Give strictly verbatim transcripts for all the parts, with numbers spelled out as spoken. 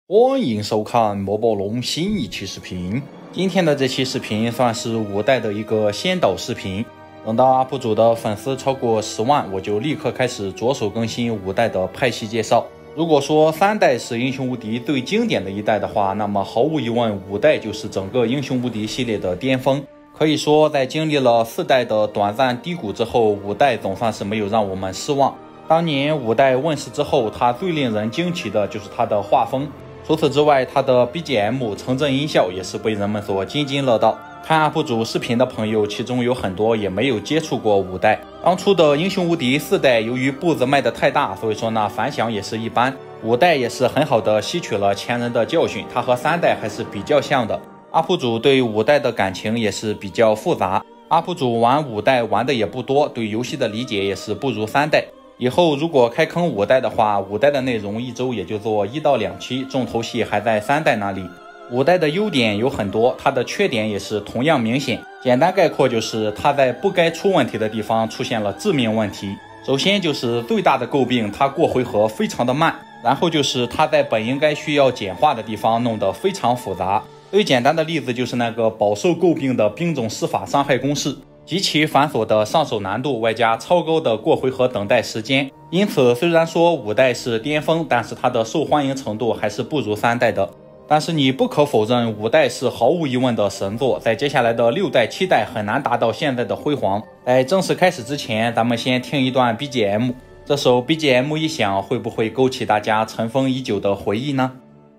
欢迎收看莫宝龙新一期视频。今天的这期视频算是五代的一个先导视频。等到 U P 主的粉丝超过十万，我就立刻开始着手更新五代的派系介绍。如果说三代是英雄无敌最经典的一代的话，那么毫无疑问，五代就是整个英雄无敌系列的巅峰。可以说，在经历了四代的短暂低谷之后，五代总算是没有让我们失望。当年五代问世之后，它最令人惊奇的就是它的画风。除此之外，它的 B G M 城镇音效也是被人们所津津乐道。看 U P 主视频的朋友，其中有很多也没有接触过五代。当初的英雄无敌四代，由于步子迈得太大，所以说呢反响也是一般。五代也是很好的吸取了前人的教训，它和三代还是比较像的。U P 主对五代的感情也是比较复杂。U P 主玩五代玩的也不多，对游戏的理解也是不如三代。以后如果开坑五代的话，五代的内容一周也就做一到两期，重头戏还在三代那里。五代的优点有很多，它的缺点也是同样明显。简单概括就是它在不该出问题的地方出现了致命问题。首先就是最大的诟病，它过回合非常的慢，然后就是它在本应该需要简化的地方弄得非常复杂。最简单的例子就是那个饱受诟病的兵种施法伤害公式。极其繁琐的上手难度，外加超高的过回合等待时间，因此虽然说五代是巅峰，但是它的受欢迎程度还是不如三代的。但是你不可否认，五代是毫无疑问的神作，在接下来的六代、七代很难达到现在的辉煌。在正式开始之前，咱们先听一段 B G M， 这首 B G M 一响，会不会勾起大家尘封已久的回忆呢？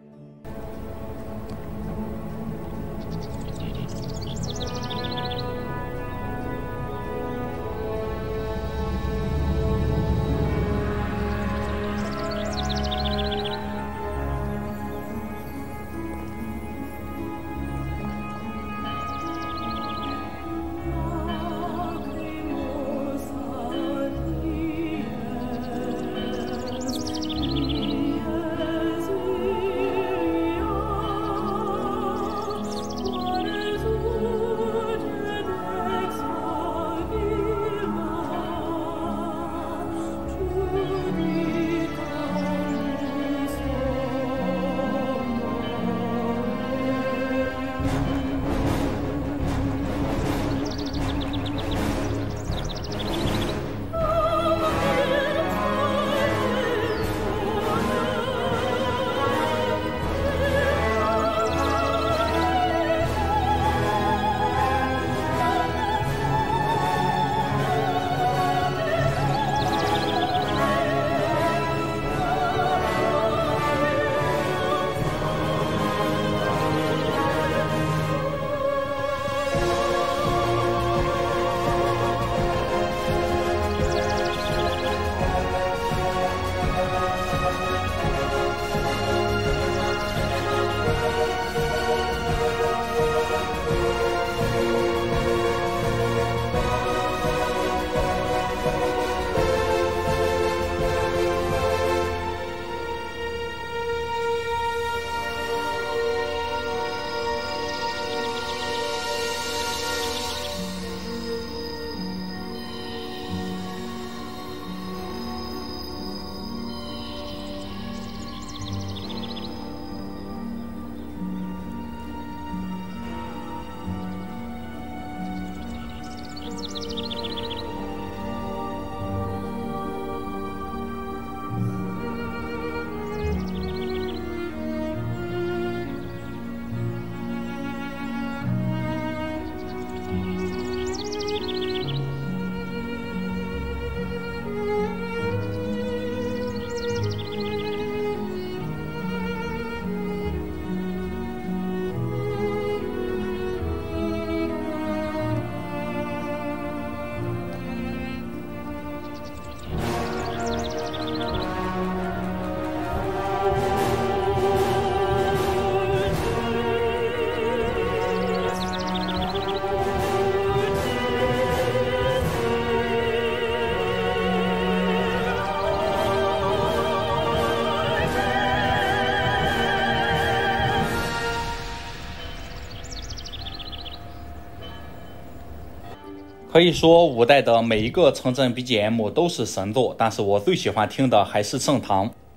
可以说五代的每一个城镇 B G M 都是神作，但是我最喜欢听的还是盛唐。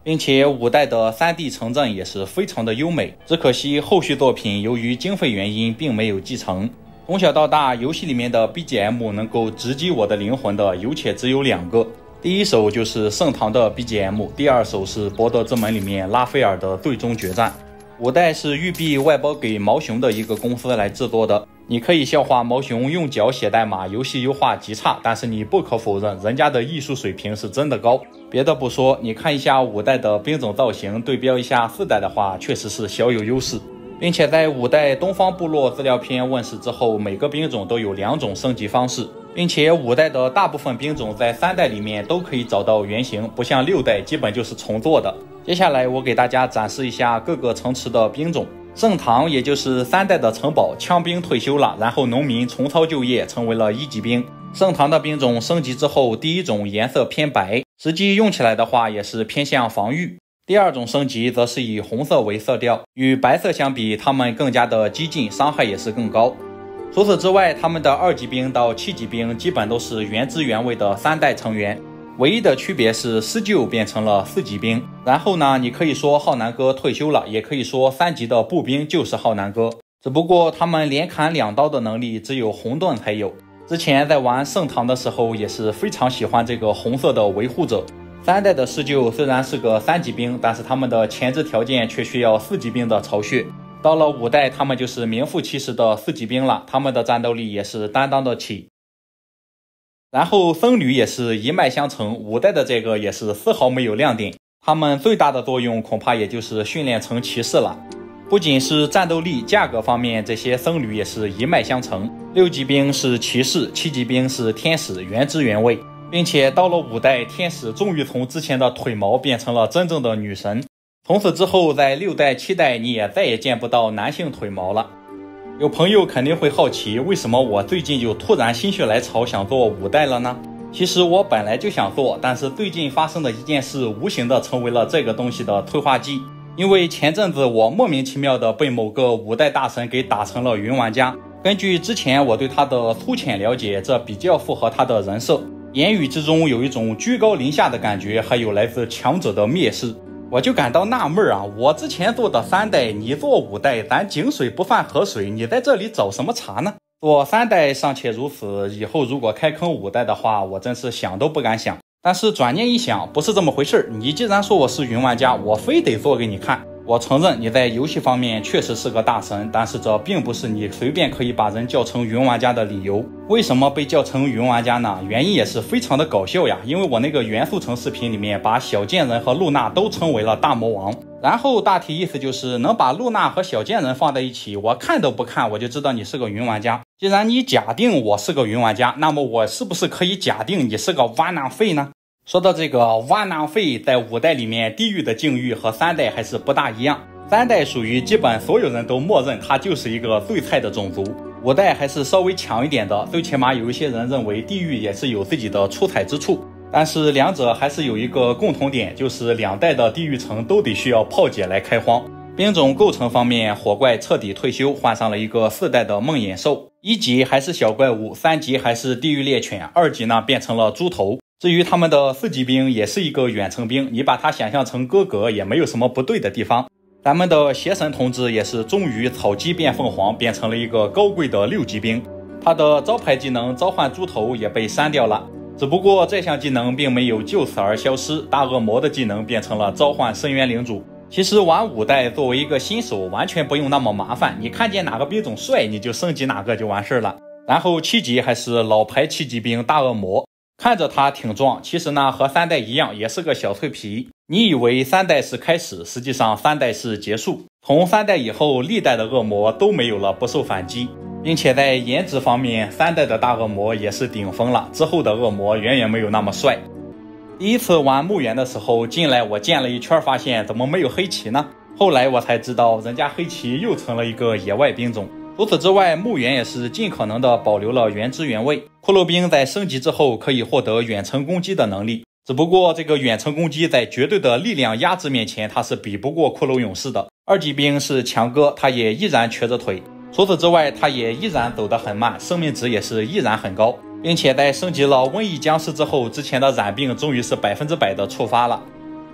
并且五代的 三 D 城镇也是非常的优美，只可惜后续作品由于经费原因并没有继承。从小到大，游戏里面的 B G M 能够直击我的灵魂的有且只有两个，第一首就是圣堂的 B G M， 第二首是博德之门里面拉斐尔的最终决战。五代是育碧外包给毛熊的一个公司来制作的，你可以笑话毛熊用脚写代码，游戏优化极差，但是你不可否认人家的艺术水平是真的高。别的不说，你看一下五代的兵种造型，对标一下四代的话，确实是小有优势。并且在五代东方部落资料片问世之后，每个兵种都有两种升级方式，并且五代的大部分兵种在三代里面都可以找到原型，不像六代基本就是重做的。接下来我给大家展示一下各个城池的兵种。圣堂也就是三代的城堡，枪兵退休了，然后农民重操旧业，成为了一级兵。圣堂的兵种升级之后，第一种颜色偏白，实际用起来的话也是偏向防御。第二种升级则是以红色为色调，与白色相比，他们更加的激进，伤害也是更高。除此之外，他们的二级兵到七级兵基本都是原汁原味的三代成员，唯一的区别是施救变成了四级兵。然后呢，你可以说浩南哥退休了，也可以说三级的步兵就是浩南哥，只不过他们连砍两刀的能力只有红盾才有。之前在玩圣堂的时候也是非常喜欢这个红色的维护者。三代的施救虽然是个三级兵，但是他们的前置条件却需要四级兵的巢穴。到了五代，他们就是名副其实的四级兵了，他们的战斗力也是担当得起。然后僧侣也是一脉相承，五代的这个也是丝毫没有亮点，他们最大的作用恐怕也就是训练成骑士了。不仅是战斗力，价格方面这些僧侣也是一脉相承，六级兵是骑士，七级兵是天使，原汁原味。并且到了五代，天使终于从之前的腿毛变成了真正的女神。从此之后，在六代、七代你也再也见不到男性腿毛了。有朋友肯定会好奇，为什么我最近就突然心血来潮想做五代了呢？其实我本来就想做，但是最近发生的一件事无形的成为了这个东西的催化剂。因为前阵子我莫名其妙的被某个五代大神给打成了云玩家，根据之前我对他的粗浅了解，这比较符合他的人设。言语之中有一种居高临下的感觉，还有来自强者的蔑视，我就感到纳闷啊！我之前做的三代，你做五代，咱井水不犯河水，你在这里找什么茬呢？做三代尚且如此，以后如果开坑五代的话，我真是想都不敢想。但是转念一想，不是这么回事，你既然说我是云玩家，我非得做给你看。我承认你在游戏方面确实是个大神，但是这并不是你随便可以把人叫成云玩家的理由。为什么被叫成云玩家呢？原因也是非常的搞笑呀，因为我那个元素城视频里面把小贱人和露娜都称为了大魔王，然后大体意思就是能把露娜和小贱人放在一起，我看都不看我就知道你是个云玩家。既然你假定我是个云玩家，那么我是不是可以假定你是个挖囊废呢？说到这个挖囊废，在五代里面地狱的境遇和三代还是不大一样。三代属于基本所有人都默认他就是一个最菜的种族，五代还是稍微强一点的，最起码有一些人认为地狱也是有自己的出彩之处。但是两者还是有一个共同点，就是两代的地狱城都得需要炮姐来开荒。兵种构成方面，火怪彻底退休，换上了一个四代的梦魇兽，一级还是小怪物，三级还是地狱猎犬，二级呢变成了猪头。至于他们的四级兵也是一个远程兵，你把它想象成哥哥也没有什么不对的地方。咱们的邪神同志也是终于草鸡变凤凰，变成了一个高贵的六级兵，他的招牌技能召唤猪头也被删掉了，只不过这项技能并没有就此而消失，大恶魔的技能变成了召唤深渊领主。其实玩五代作为一个新手完全不用那么麻烦，你看见哪个兵种帅你就升级哪个就完事了。然后七级还是老牌七级兵大恶魔，看着他挺壮，其实呢和三代一样也是个小脆皮。你以为三代是开始，实际上三代是结束。从三代以后，历代的恶魔都没有了不受反击，并且在颜值方面，三代的大恶魔也是顶峰了，之后的恶魔远远没有那么帅。第一次玩墓园的时候进来，我见了一圈，发现怎么没有黑旗呢？后来我才知道，人家黑旗又成了一个野外兵种。除此之外，墓园也是尽可能的保留了原汁原味。骷髅兵在升级之后可以获得远程攻击的能力，只不过这个远程攻击在绝对的力量压制面前，它是比不过骷髅勇士的。二级兵是强哥，他也依然瘸着腿。除此之外，他也依然走得很慢，生命值也是依然很高，并且在升级了瘟疫僵尸之后，之前的染病终于是百分之百的触发了。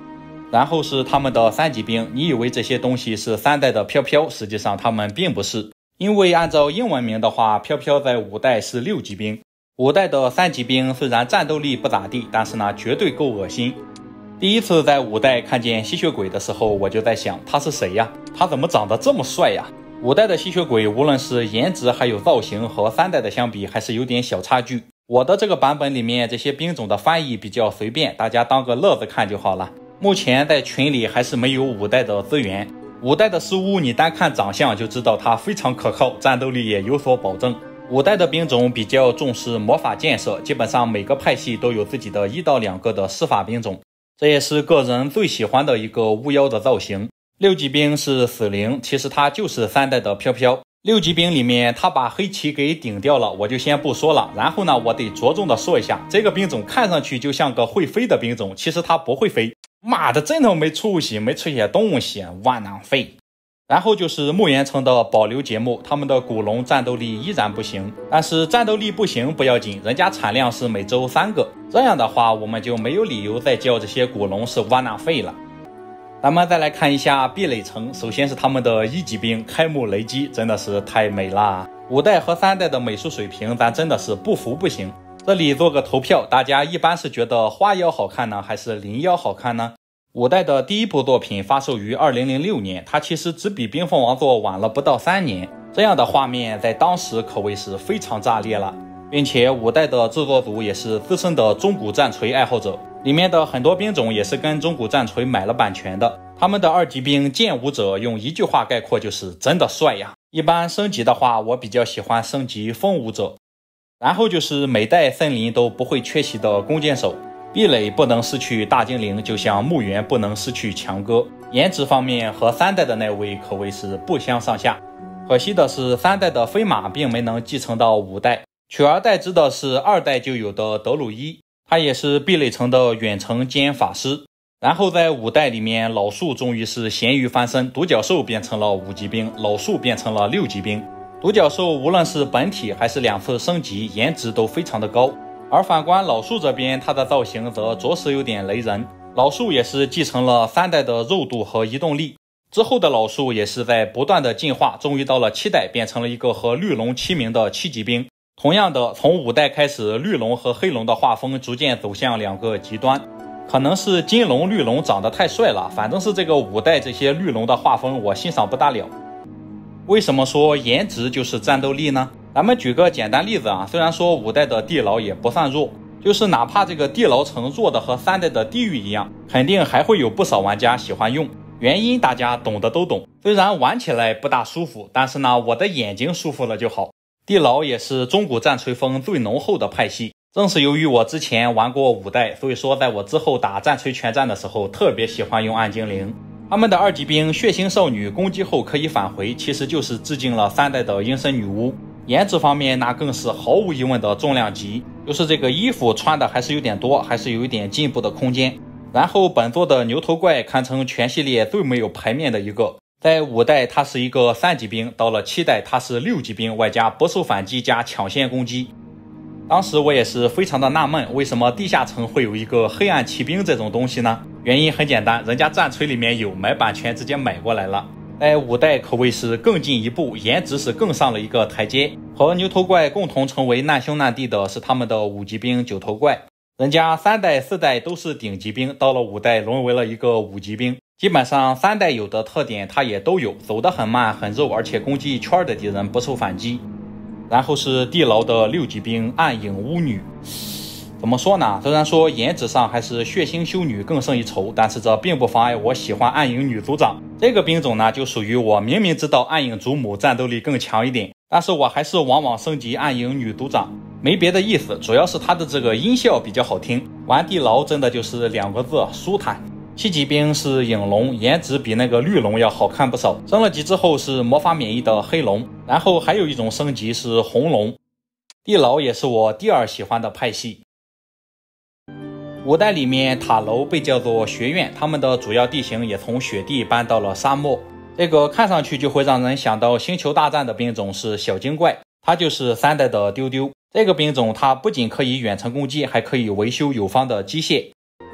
然后是他们的三级兵，你以为这些东西是三代的飘飘，实际上他们并不是。因为按照英文名的话，飘飘在五代是六级兵。五代的三级兵虽然战斗力不咋地，但是呢绝对够恶心。第一次在五代看见吸血鬼的时候，我就在想他是谁呀？他怎么长得这么帅呀？五代的吸血鬼无论是颜值还有造型和三代的相比还是有点小差距。我的这个版本里面这些兵种的翻译比较随便，大家当个乐子看就好了。目前在群里还是没有五代的资源。五代的失误你单看长相就知道它非常可靠，战斗力也有所保证。五代的兵种比较重视魔法建设，基本上每个派系都有自己的一到两个的施法兵种，这也是个人最喜欢的一个巫妖的造型。六级兵是死灵，其实它就是三代的飘飘。六级兵里面他把黑旗给顶掉了，我就先不说了。然后呢，我得着重的说一下，这个兵种看上去就像个会飞的兵种，其实它不会飞。妈的，真他没出息，没出些东西，万能废。然后就是木原城的保留节目，他们的古龙战斗力依然不行，但是战斗力不行不要紧，人家产量是每周三个，这样的话我们就没有理由再叫这些古龙是万能废了。咱们再来看一下壁垒城，首先是他们的一级兵开幕雷击，真的是太美了。五代和三代的美术水平咱真的是不服不行。这里做个投票，大家一般是觉得花妖好看呢，还是灵妖好看呢？五代的第一部作品发售于二零零六年，它其实只比冰封王座晚了不到三年，这样的画面在当时可谓是非常炸裂了。并且五代的制作组也是资深的中古战锤爱好者，里面的很多兵种也是跟中古战锤买了版权的。他们的二级兵剑舞者用一句话概括就是真的帅呀。一般升级的话，我比较喜欢升级风舞者。然后就是每代森林都不会缺席的弓箭手，壁垒不能失去大精灵，就像墓园不能失去强哥。颜值方面和三代的那位可谓是不相上下。可惜的是三代的飞马并没能继承到五代，取而代之的是二代就有的德鲁伊，他也是壁垒城的远程兼法师。然后在五代里面，老树终于是咸鱼翻身，独角兽变成了五级兵，老树变成了六级兵。独角兽无论是本体还是两次升级，颜值都非常的高。而反观老树这边，它的造型则着实有点雷人。老树也是继承了三代的肉度和移动力，之后的老树也是在不断的进化，终于到了七代变成了一个和绿龙齐名的七级兵。同样的，从五代开始，绿龙和黑龙的画风逐渐走向两个极端。可能是金龙绿龙长得太帅了，反正是这个五代这些绿龙的画风我欣赏不大了。为什么说颜值就是战斗力呢？咱们举个简单例子啊，虽然说五代的地牢也不算弱，就是哪怕这个地牢城弱的和三代的地狱一样，肯定还会有不少玩家喜欢用。原因大家懂的都懂，虽然玩起来不大舒服，但是呢我的眼睛舒服了就好。地牢也是中古战锤风最浓厚的派系，正是由于我之前玩过五代，所以说在我之后打战锤全战的时候特别喜欢用暗精灵。他们的二级兵血腥少女攻击后可以返回，其实就是致敬了三代的阴森女巫。颜值方面那更是毫无疑问的重量级，就是这个衣服穿的还是有点多，还是有一点进步的空间。然后本作的牛头怪堪称全系列最没有牌面的一个，在五代他是一个三级兵，到了七代他是六级兵，外加不受反击加抢先攻击。当时我也是非常的纳闷，为什么地下城会有一个黑暗骑兵这种东西呢？原因很简单，人家战锤里面有，买版权直接买过来了。在五代可谓是更进一步，颜值是更上了一个台阶。和牛头怪共同成为难兄难弟的是他们的五级兵九头怪，人家三代四代都是顶级兵，到了五代沦为了一个五级兵。基本上三代有的特点它也都有，走得很慢很肉，而且攻击一圈的敌人不受反击。然后是地牢的六级兵暗影巫女，怎么说呢？虽然说颜值上还是血腥修女更胜一筹，但是这并不妨碍我喜欢暗影女族长这个兵种呢，就属于我明明知道暗影祖母战斗力更强一点，但是我还是往往升级暗影女族长，没别的意思，主要是它的这个音效比较好听。玩地牢真的就是两个字，舒坦。七级兵是影龙，颜值比那个绿龙要好看不少，升了级之后是魔法免疫的黑龙，然后还有一种升级是红龙。地牢也是我第二喜欢的派系。五代里面塔楼被叫做学院，他们的主要地形也从雪地搬到了沙漠，这个看上去就会让人想到星球大战的兵种是小精怪，它就是三代的丢丢。这个兵种它不仅可以远程攻击，还可以维修友方的机械。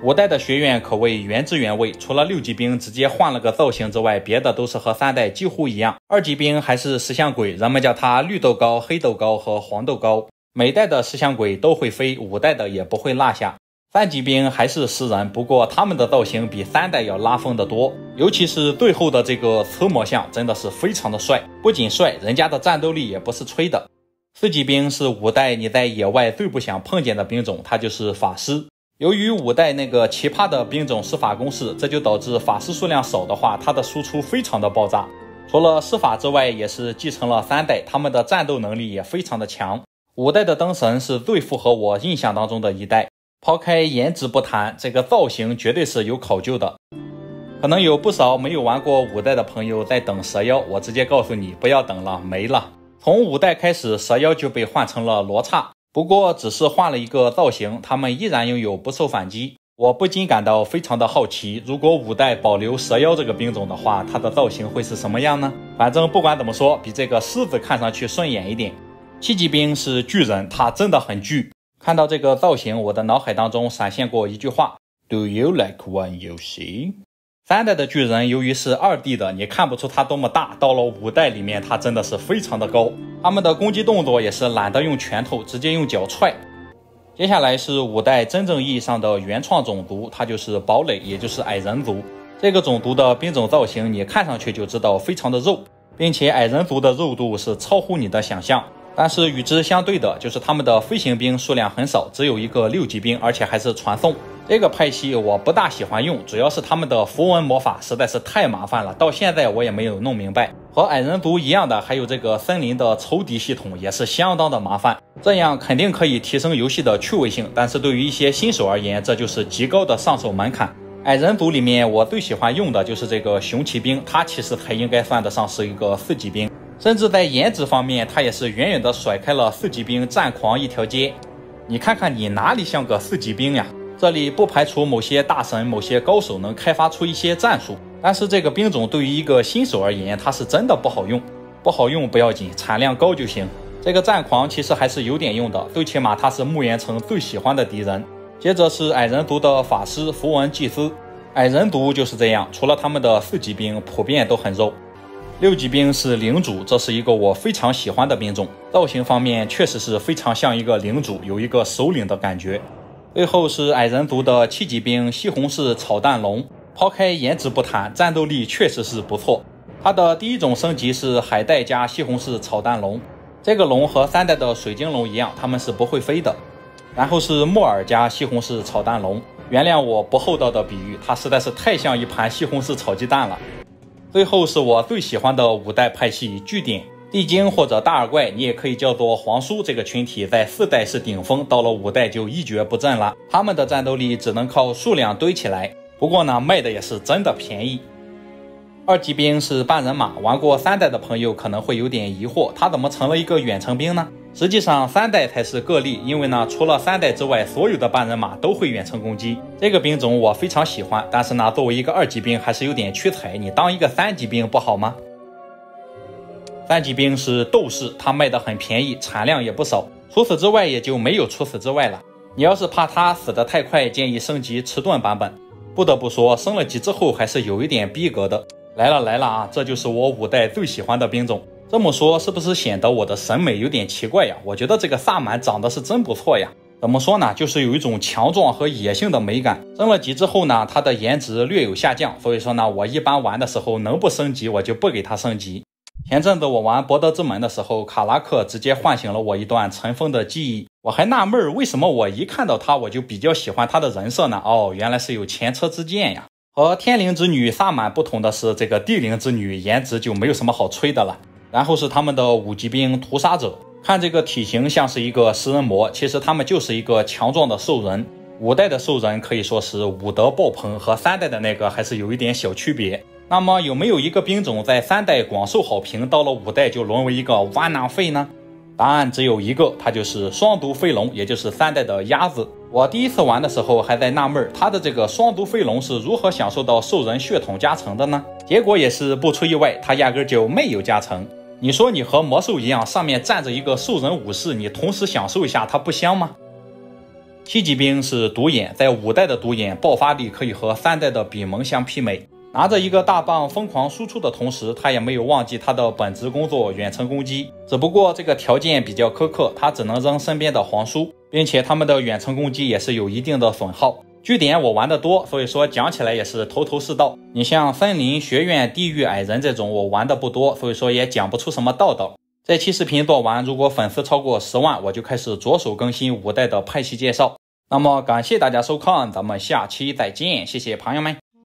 五代的学院可谓原汁原味，除了六级兵直接换了个造型之外，别的都是和三代几乎一样。二级兵还是石像鬼，人们叫它绿豆糕、黑豆糕和黄豆糕。每代的石像鬼都会飞，五代的也不会落下。三级兵还是石人，不过他们的造型比三代要拉风得多，尤其是最后的这个磁魔像真的是非常的帅，不仅帅，人家的战斗力也不是吹的。四级兵是五代你在野外最不想碰见的兵种，它就是法师。由于五代那个奇葩的兵种施法公式，这就导致法师数量少的话，它的输出非常的爆炸。除了施法之外，也是继承了三代，他们的战斗能力也非常的强。五代的灯神是最符合我印象当中的一代，抛开颜值不谈，这个造型绝对是有考究的。可能有不少没有玩过五代的朋友在等蛇妖，我直接告诉你，不要等了，没了。从五代开始，蛇妖就被换成了罗刹。不过只是换了一个造型，他们依然拥有不受反击。我不禁感到非常的好奇，如果五代保留蛇妖这个兵种的话，它的造型会是什么样呢？反正不管怎么说，比这个狮子看上去顺眼一点。七级兵是巨人，他真的很巨。看到这个造型，我的脑海当中闪现过一句话 ：Do you like one 游戏？三代的巨人由于是二 D 的，你看不出它多么大，到了五代里面它真的是非常的高。他们的攻击动作也是懒得用拳头，直接用脚踹。接下来是五代真正意义上的原创种族，它就是堡垒，也就是矮人族。这个种族的兵种造型你看上去就知道非常的肉，并且矮人族的肉度是超乎你的想象。但是与之相对的就是他们的飞行兵数量很少，只有一个六级兵，而且还是传送。这个派系我不大喜欢用，主要是他们的符文魔法实在是太麻烦了，到现在我也没有弄明白。和矮人族一样的还有这个森林的仇敌系统也是相当的麻烦，这样肯定可以提升游戏的趣味性，但是对于一些新手而言，这就是极高的上手门槛。矮人族里面我最喜欢用的就是这个熊骑兵，它其实才应该算得上是一个四级兵，甚至在颜值方面它也是远远的甩开了四级兵战狂一条街。你看看你哪里像个四级兵呀？这里不排除某些大神某些高手能开发出一些战术，但是这个兵种对于一个新手而言它是真的不好用。不好用不要紧，产量高就行。这个战狂其实还是有点用的，最起码他是木岩城最喜欢的敌人。接着是矮人族的法师符文祭司，矮人族就是这样，除了他们的四级兵普遍都很肉。六级兵是领主，这是一个我非常喜欢的兵种，造型方面确实是非常像一个领主，有一个首领的感觉。最后是矮人族的七级兵西红柿炒蛋龙，抛开颜值不谈，战斗力确实是不错。它的第一种升级是海带加西红柿炒蛋龙，这个龙和三代的水晶龙一样，它们是不会飞的。然后是木耳加西红柿炒蛋龙，原谅我不厚道的比喻，它实在是太像一盘西红柿炒鸡蛋了。最后是我最喜欢的五代派系据点。地精或者大耳怪，你也可以叫做皇叔，这个群体在四代是顶峰，到了五代就一蹶不振了。他们的战斗力只能靠数量堆起来，不过呢，卖的也是真的便宜。二级兵是半人马，玩过三代的朋友可能会有点疑惑，他怎么成了一个远程兵呢？实际上三代才是个例，因为呢，除了三代之外，所有的半人马都会远程攻击。这个兵种我非常喜欢，但是呢，作为一个二级兵还是有点屈才，你当一个三级兵不好吗？三级兵是斗士，它卖的很便宜，产量也不少，除此之外也就没有除此之外了。你要是怕它死得太快，建议升级迟钝版本。不得不说，升了级之后还是有一点逼格的。来了来了啊，这就是我五代最喜欢的兵种。这么说是不是显得我的审美有点奇怪呀？我觉得这个萨满长得是真不错呀。怎么说呢，就是有一种强壮和野性的美感。升了级之后呢，它的颜值略有下降，所以说呢，我一般玩的时候能不升级我就不给它升级。前阵子我玩博德之门的时候，卡拉克直接唤醒了我一段尘封的记忆。我还纳闷为什么我一看到他我就比较喜欢他的人设呢？哦，原来是有前车之鉴呀。和天灵之女萨满不同的是，这个地灵之女颜值就没有什么好吹的了。然后是他们的五级兵屠杀者，看这个体型像是一个食人魔，其实他们就是一个强壮的兽人。五代的兽人可以说是武德爆棚，和三代的那个还是有一点小区别。那么有没有一个兵种在三代广受好评，到了五代就沦为一个弯囊废呢？答案只有一个，它就是双毒飞龙，也就是三代的鸭子。我第一次玩的时候还在纳闷，它的这个双毒飞龙是如何享受到兽人血统加成的呢？结果也是不出意外，它压根就没有加成。你说你和魔兽一样，上面站着一个兽人武士，你同时享受一下，它不香吗？ 西极兵是独眼，在五代的独眼爆发力可以和三代的比蒙相媲美。拿着一个大棒疯狂输出的同时，他也没有忘记他的本职工作远程攻击，只不过这个条件比较苛刻，他只能扔身边的皇叔，并且他们的远程攻击也是有一定的损耗。据点我玩的多，所以说讲起来也是头头是道。你像森林、学院、地狱、矮人这种我玩的不多，所以说也讲不出什么道道。这期视频做完，如果粉丝超过十万，我就开始着手更新五代的派系介绍。那么感谢大家收看，咱们下期再见，谢谢朋友们。